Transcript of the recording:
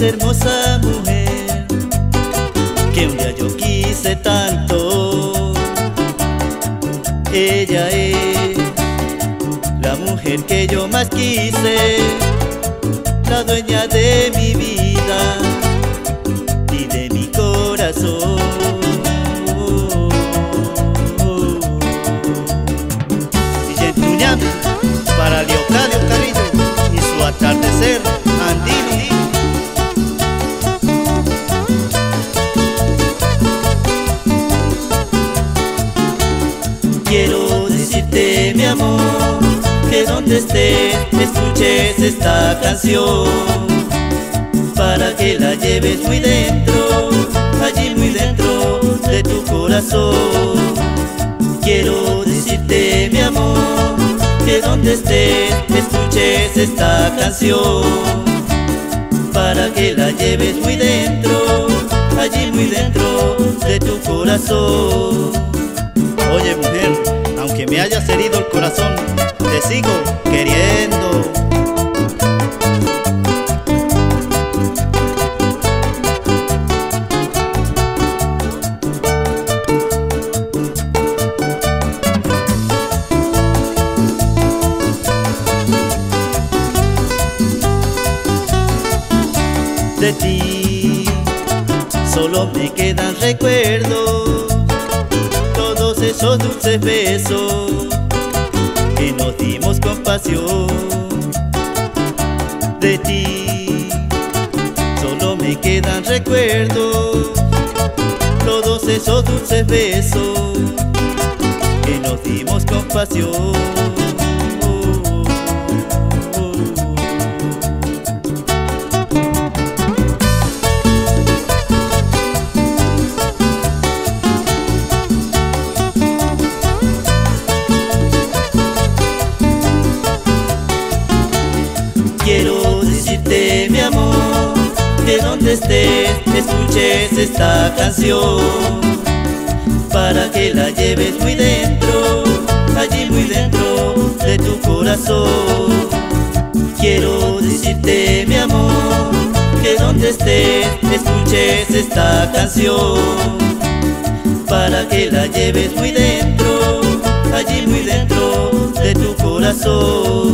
esa hermosa mujer que un día yo quise tanto. Ella es la mujer que yo más quise, la dueña de mi vida y de mi corazón. Y en Tuñán, para Leocadio Carrillo y su atardecer andino. Quiero decirte, mi amor, que donde estés escuches esta canción, para que la lleves muy dentro, allí muy dentro de tu corazón. Quiero decirte, mi amor, que donde estés escuches esta canción, para que la lleves muy dentro, allí muy dentro de tu corazón. Oye mujer, aunque me hayas herido el corazón, te sigo queriendo. De ti solo me quedan recuerdos, todos esos dulces besos que nos dimos con pasión. De ti solo me quedan recuerdos, todos esos dulces besos que nos dimos con pasión. Quiero decirte, mi amor, que donde estés escuches esta canción, para que la lleves muy dentro, allí muy dentro de tu corazón. Quiero decirte, mi amor, que donde estés escuches esta canción, para que la lleves muy dentro, allí muy dentro de tu corazón.